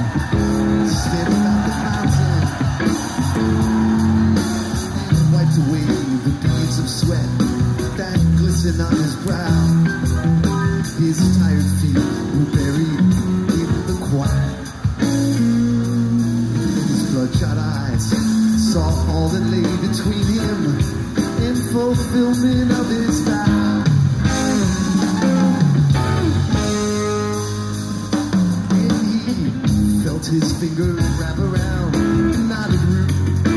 Standing on the mountain and wiped away the beads of sweat that glistened on his brow. His tired feet were buried in the quiet. His bloodshot eyes saw all that lay between him in fulfillment of his vow. And he felt his finger wrap around the knotted root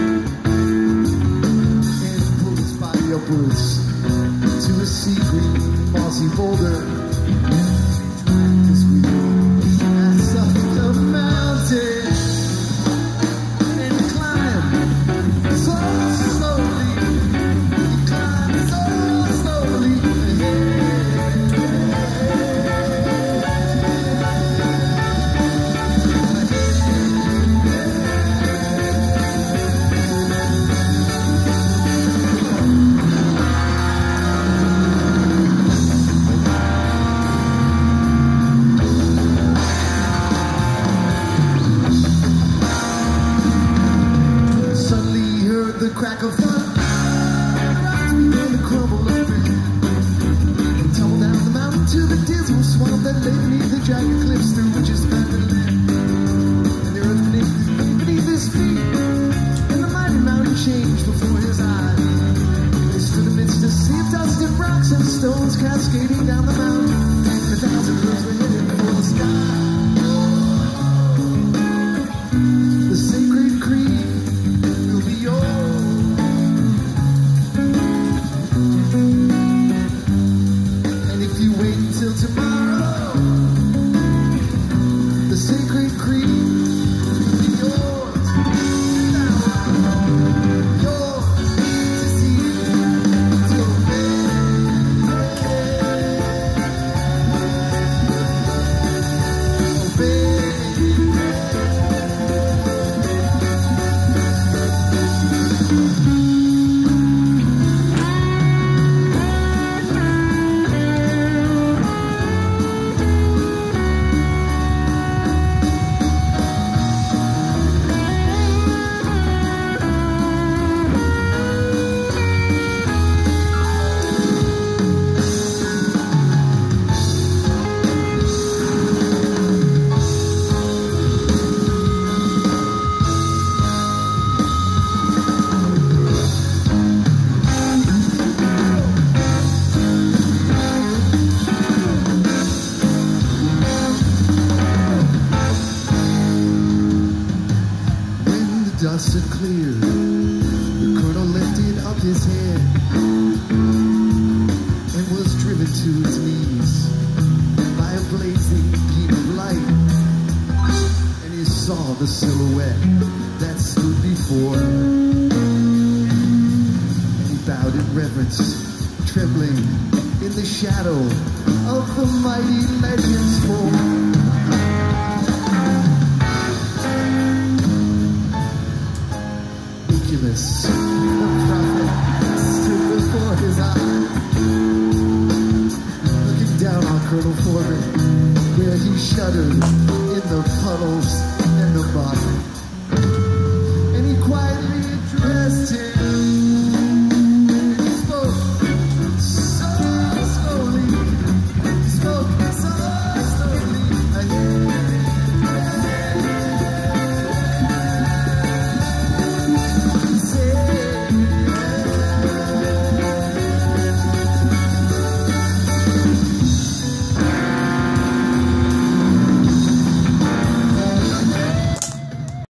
and pulled his body upwards to a sea-green mossy boulder. His wheel passed up the mountain and climbed so slowly. He climbed so slowly the crack of thunder, rocks began to crumble open and tumble down the mountain to the dismal swamp that lay beneath the jagged cliffs through which his path had led. And the earth beneath his feet, and the mighty mountain changed before his eyes. They stood amidst a sea of dust and rocks and stones cascading down the mountain, and 1,000 birds were headed for the sky. The sacred creed will be yours. Till tomorrow, the sacred creed will be yours. Now yours to see, to obey. Dust had cleared, the colonel lifted up his head and was driven to his knees by a blazing beam of light. And he saw the silhouette that stood before him. And he bowed in reverence, trembling in the shadow of the mighty legend's form. The prophet stood before his eyes, looking down on Colonel Forbin, where he shuddered in the puddles and the mud. And he quietly addressed him.